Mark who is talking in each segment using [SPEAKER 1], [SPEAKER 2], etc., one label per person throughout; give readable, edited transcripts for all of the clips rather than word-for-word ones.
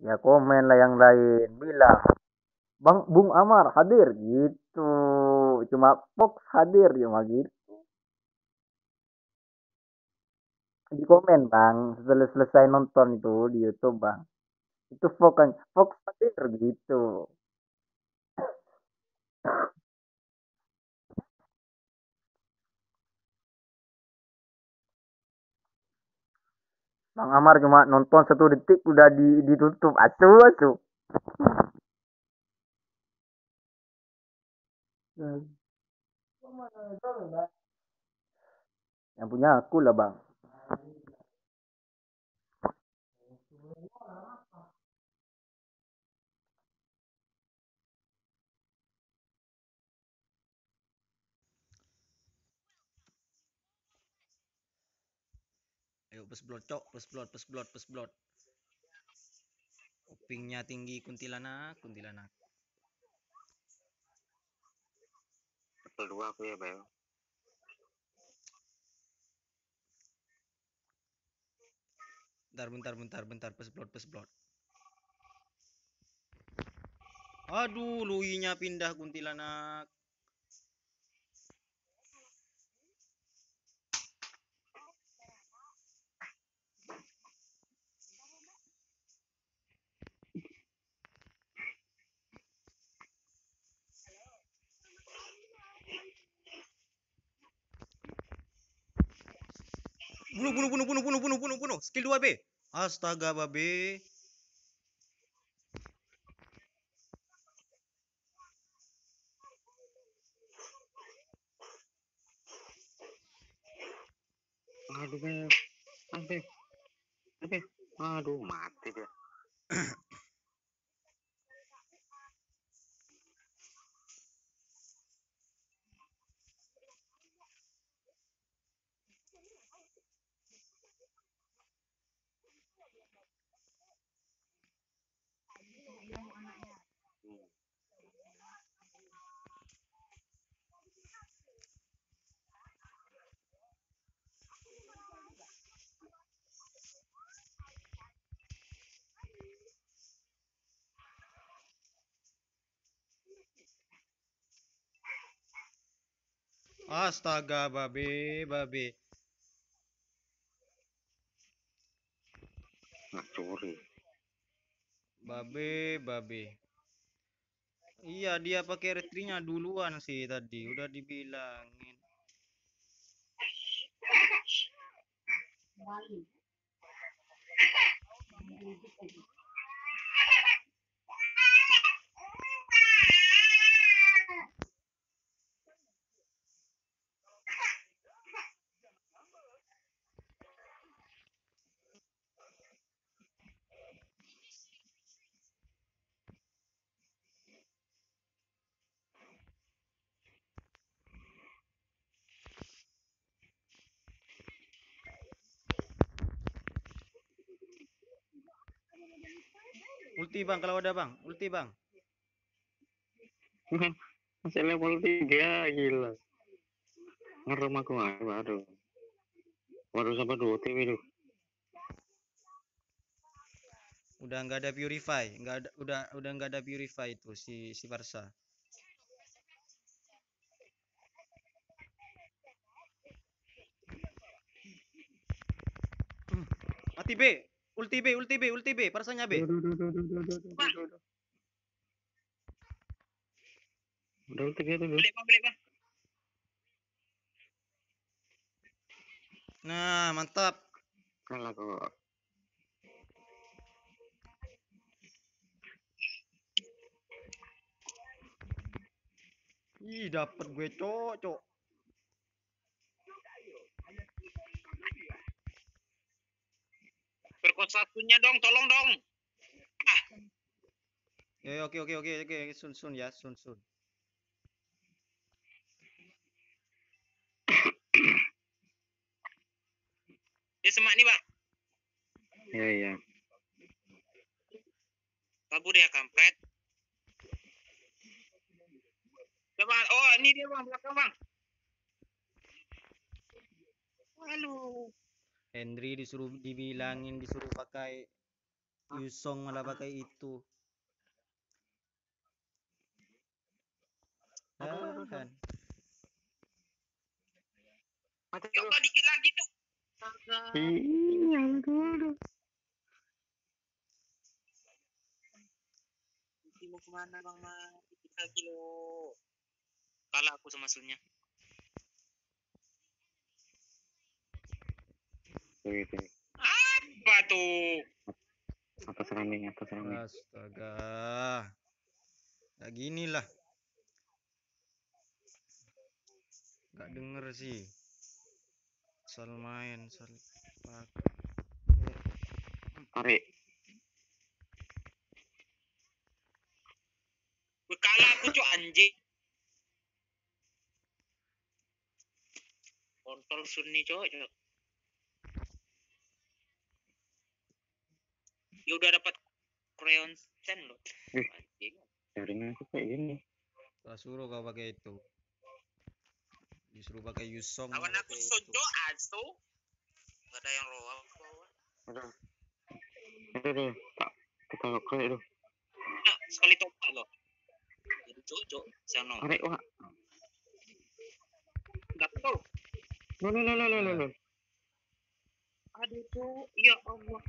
[SPEAKER 1] Ya komen lah yang lain, bilang, Bang Bung Amar hadir gitu. Cuma Fox hadir cuma gitu. Di komen Bang, setelah selesai nonton itu di YouTube Bang. Itu Fox kan, Fox hadir gitu. Bang Amar cuma nonton 1 detik udah ditutup. Asu asu. Yang punya aku lah Bang.
[SPEAKER 2] Ayo pesblot cok, pesblot, pesblot, pesblot. Upingnya tinggi kuntilanak, kuntilanak.
[SPEAKER 3] Level 2 aku ya, Bel.
[SPEAKER 2] Bentar, pesblot, pesblot. Aduh, luinya pindah kuntilanak. Bunuh. Skill 2 B. Astaga, babe.
[SPEAKER 3] Aduh, Bel. Aduh, mati dia.
[SPEAKER 2] Astaga, babe.
[SPEAKER 3] Nggak curi.
[SPEAKER 2] Babe. Iya, dia pakai retrinya duluan sih tadi. Udah dibilangin. Ulti bang, kalau ada bang. Ulti bang.
[SPEAKER 3] Masih level 3, gila. Ngerem aku, aduh. Baru sampai 2 tim itu.
[SPEAKER 2] Udah nggak ada purify, udah nggak ada purify itu si Barca. Mati B, ulti B, Barcanya B.
[SPEAKER 3] Udah ulti gitu dulu.
[SPEAKER 4] Beli bang.
[SPEAKER 2] Nah, mantap.
[SPEAKER 3] Kalah kok.
[SPEAKER 2] Ih, dapet gue cok.
[SPEAKER 4] Perkot satunya dong, tolong dong.
[SPEAKER 2] Ya, oke. Sun ya, sun.
[SPEAKER 4] Dia semak nih bang.
[SPEAKER 3] Iya.
[SPEAKER 4] Kabur ya kampret. Coba, oh ini dia bang, belakang bang. Halo.
[SPEAKER 2] Henry disuruh pakai Yusong malah pakai itu.
[SPEAKER 3] Aduh.
[SPEAKER 2] Han.
[SPEAKER 3] Mati
[SPEAKER 4] Ya
[SPEAKER 3] lu.
[SPEAKER 4] Allah dikit lagi tuh.
[SPEAKER 3] Iya, aduh.
[SPEAKER 4] Mau kemana bang Mas? Dikit lagi lo. Kalah aku sama Sunnya.
[SPEAKER 3] Tuh.
[SPEAKER 4] Apa tuh?
[SPEAKER 3] Atas rame.
[SPEAKER 2] Astaga. Gak gini lah. Gak denger sih. Sal main, sal pakai.
[SPEAKER 3] Tarik.
[SPEAKER 4] Gue kalah aku cok anjing. Kontol Sunni cok. Ya udah dapat Crayon Stand loh.
[SPEAKER 3] Ih.
[SPEAKER 4] Anjing.
[SPEAKER 3] Jaringan aku kayak gini.
[SPEAKER 2] Tak suruh kau pakai itu. Disuruh pakai Yusong.
[SPEAKER 4] Kawan
[SPEAKER 2] kau
[SPEAKER 4] aku
[SPEAKER 2] pakai itu.
[SPEAKER 4] Sojo asu. Gak ada yang roa.
[SPEAKER 3] Aduh. Tak kita kayak itu.
[SPEAKER 4] Nah, sekali topak loh. Jadi cok. Sana.
[SPEAKER 3] Tarik wah.
[SPEAKER 4] Gatel.
[SPEAKER 3] Lo.
[SPEAKER 4] Aduh cok. Ya Allah.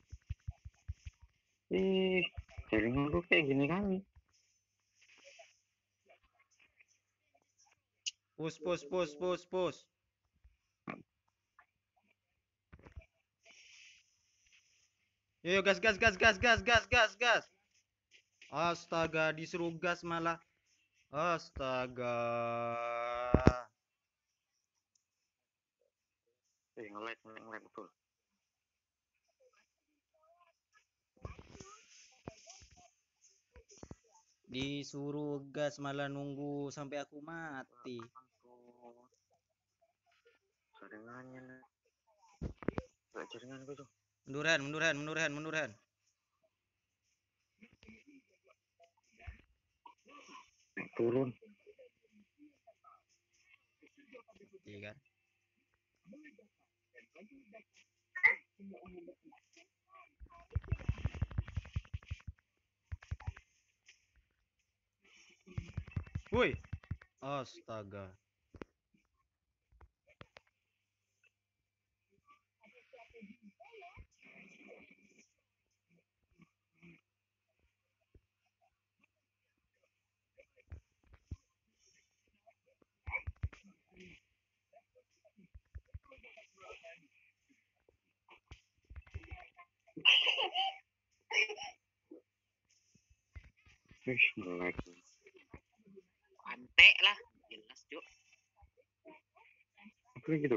[SPEAKER 3] Ih, jaringan aku kayak gini kali.
[SPEAKER 2] Push. Yo gas. Astaga, disuruh gas malah. Astaga.
[SPEAKER 3] Nge-lag betul.
[SPEAKER 2] Disuruh gas malah nunggu sampai aku mati.
[SPEAKER 3] Jaringannya. Gak jaringan gue tuh.
[SPEAKER 2] Munduran.
[SPEAKER 3] Turun.
[SPEAKER 2] Iya kan? Woi. Astaga.
[SPEAKER 3] Ih, nge-lag.
[SPEAKER 4] Antek lah. Jelas cok.
[SPEAKER 3] Apa gitu?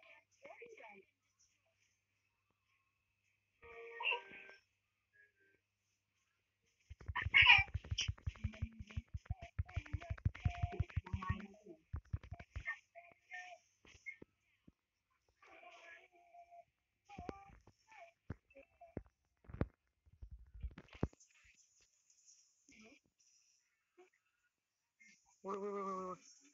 [SPEAKER 3] Woi.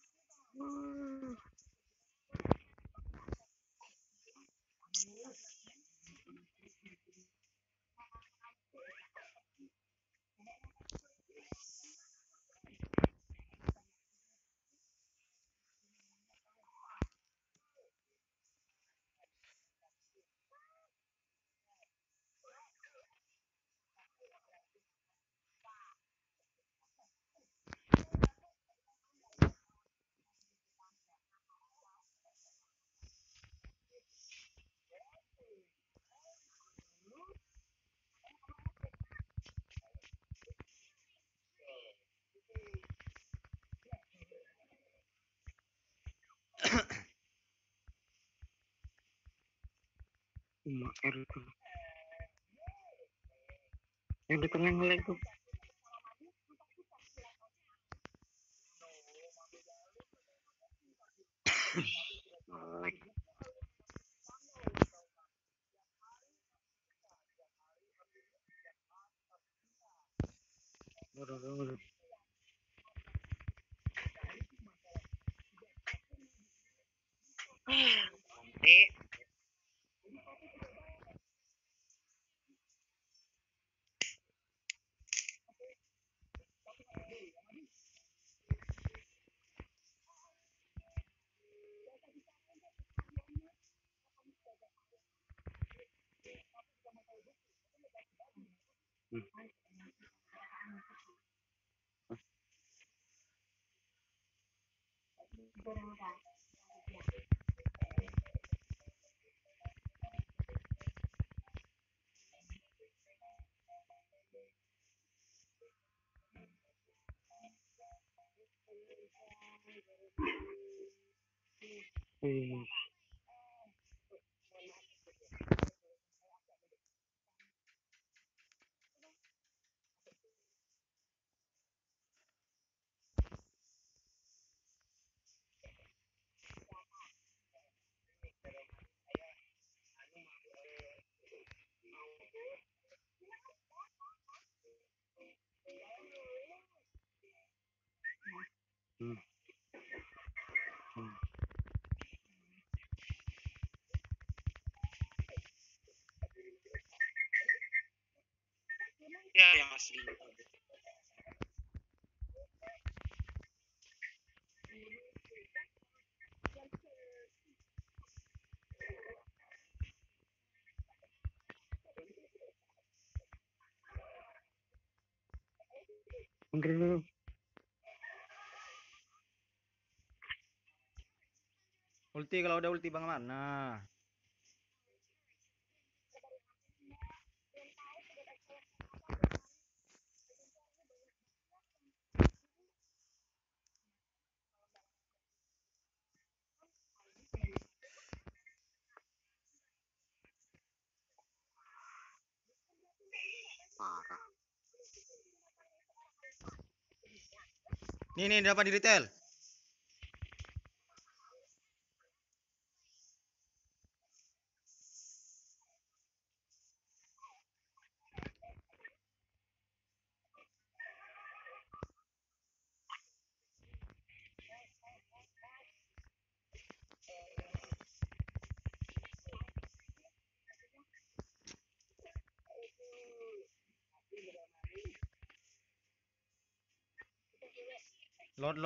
[SPEAKER 3] R tuh. Yang di tengah nge-lag tuh. Nge-lag. Waduh.
[SPEAKER 4] Antek. Ya yang asli.
[SPEAKER 3] Mundur dulu.
[SPEAKER 2] Ulti kalau udah ulti Bang mana?
[SPEAKER 4] Parah.
[SPEAKER 2] Nih dapat di retail. Load.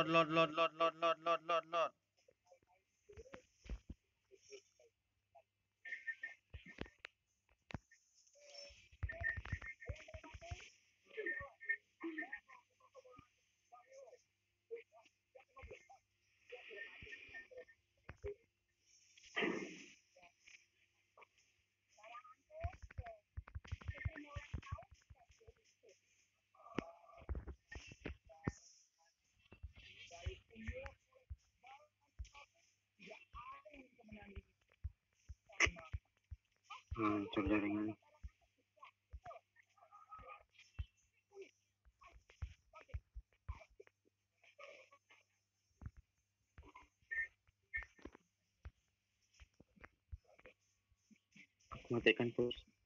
[SPEAKER 3] Hancur jaringan. Matikan push.